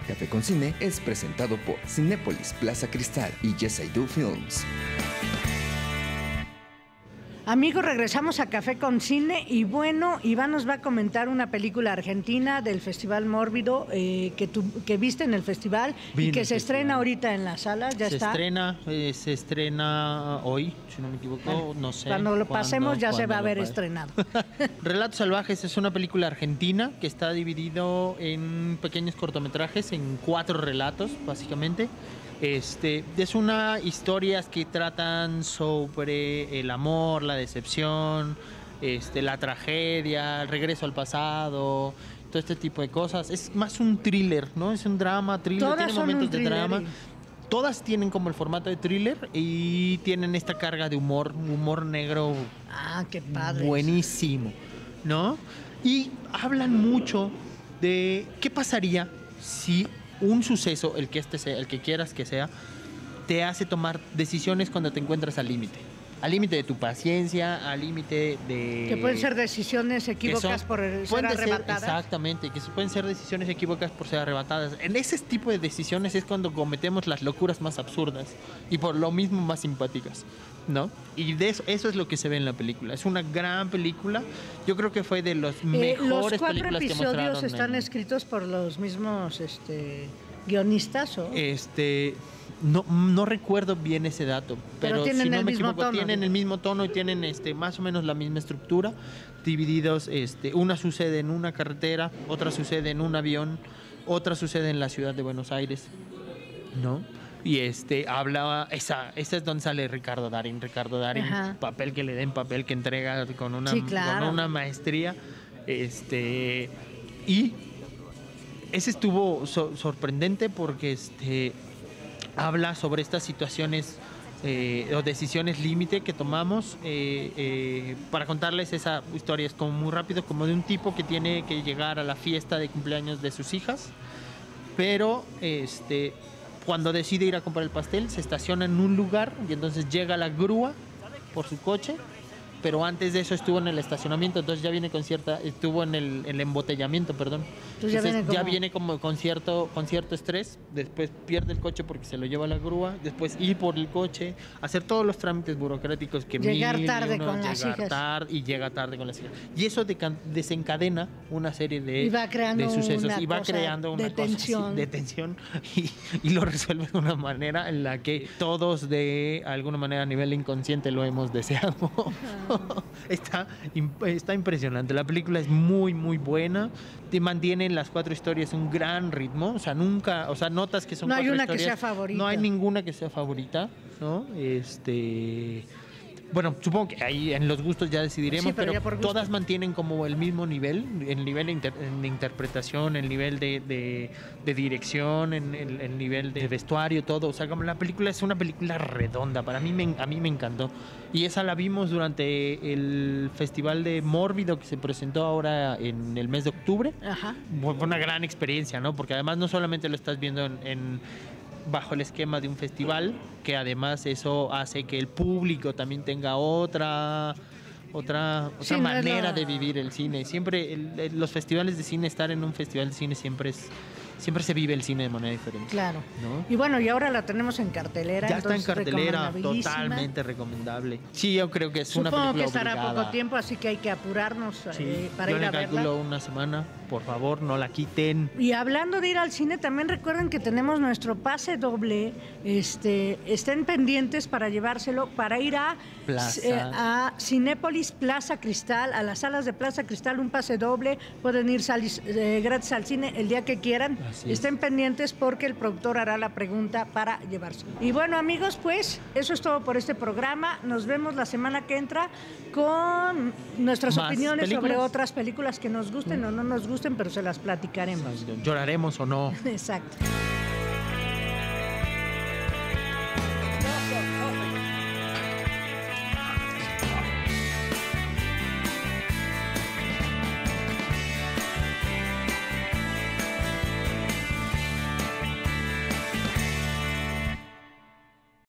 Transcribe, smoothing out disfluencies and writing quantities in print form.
Café con Cine es presentado por Cinépolis Plaza Cristal y Yes I Do Films. Amigos, regresamos a Café con Cine y bueno, Iván nos va a comentar una película argentina del Festival Mórbido que viste en el festival y que se estrena ahorita en las salas, ya está. Se estrena hoy, si no me equivoco, bueno, no sé. Cuando lo pasemos ya se va a haber estrenado. Relatos Salvajes es una película argentina que está dividido en pequeños cortometrajes, en 4 relatos, básicamente. Es una historias que tratan sobre el amor, la decepción, la tragedia, el regreso al pasado, todo este tipo de cosas. Es más un thriller, ¿no? Es un drama, thriller, Todas tiene son momentos un de thriller. drama. Todas tienen como el formato de thriller y tienen esta carga de humor negro. Ah, qué padre. Buenísimo, ¿no? Y hablan mucho de qué pasaría si un suceso, el que sea, el que quieras que sea, te hace tomar decisiones cuando te encuentras al límite. Al límite de tu paciencia, al límite de... Que pueden ser decisiones equívocas por ser arrebatadas. Exactamente, que pueden ser decisiones equívocas por ser arrebatadas. En ese tipo de decisiones es cuando cometemos las locuras más absurdas y por lo mismo más simpáticas, ¿no? Y de eso es lo que se ve en la película. Es una gran película. Yo creo que fue de los mejores películas que mostraron. ¿Los 4 episodios están escritos por los mismos guionistas o...? No recuerdo bien ese dato, pero tienen si no el me mismo equivoco, tono, tienen el mismo tono y tienen más o menos la misma estructura, divididos, una sucede en una carretera, otra sucede en un avión, otra sucede en la ciudad de Buenos Aires, ¿no? Y hablaba, esa es donde sale Ricardo Darín, Ajá. papel que le den, papel que entrega con una, sí, claro, con una maestría, y ese estuvo sorprendente porque habla sobre estas situaciones o decisiones límite que tomamos. Para contarles esa historia es como muy rápido, como de un tipo que tiene que llegar a la fiesta de cumpleaños de sus hijas, pero cuando decide ir a comprar el pastel se estaciona en un lugar y entonces llega la grúa por su coche, pero antes de eso estuvo en el estacionamiento, entonces ya viene estuvo en el embotellamiento, perdón. Entonces ya viene como con cierto estrés, después pierde el coche porque se lo lleva la grúa, después ir por el coche, hacer todos los trámites burocráticos que llegar tarde con las hijas. Llega tarde con las hijas. Y eso desencadena una serie de sucesos y va creando una cosa de tensión y lo resuelve de una manera en la que todos de alguna manera a nivel inconsciente lo hemos deseado. Está impresionante. La película es muy, muy buena. Te mantienen las 4 historias un gran ritmo. O sea, notas que son 4 historias. No hay una que sea favorita. No hay ninguna que sea favorita, ¿no? Bueno, supongo que ahí en los gustos ya decidiremos, sí, pero todas mantienen como el mismo nivel, el nivel de interpretación, el nivel de dirección, el nivel de vestuario, todo. O sea, como la película es una película redonda. A mí me encantó. Y esa la vimos durante el Festival de Mórbido que se presentó ahora en el mes de octubre. Ajá. Fue una gran experiencia, ¿no? Porque además no solamente lo estás viendo bajo el esquema de un festival, que además eso hace que el público también tenga otra manera de vivir el cine. Siempre los festivales de cine, estar en un festival de cine siempre se vive el cine de manera diferente. Claro, ¿no? Y bueno, y ahora la tenemos en cartelera. Ya está en cartelera, totalmente recomendable. Sí, yo creo que es una película Supongo que estará obligada. Poco tiempo, así que hay que apurarnos para ir a verla. Yo le calculo una semana, por favor, no la quiten. Y hablando de ir al cine, también recuerden que tenemos nuestro pase doble. Estén pendientes para llevárselo, para ir a Cinépolis Plaza Cristal, a las salas de Plaza Cristal, un pase doble. Pueden ir gratis al cine el día que quieran. Estén pendientes porque el productor hará la pregunta para llevarse. Y bueno, amigos, pues eso es todo por este programa. Nos vemos la semana que entra con nuestras opiniones sobre otras películas que nos gusten o no nos gusten, pero se las platicaremos. ¿Lloraremos o no? Exacto.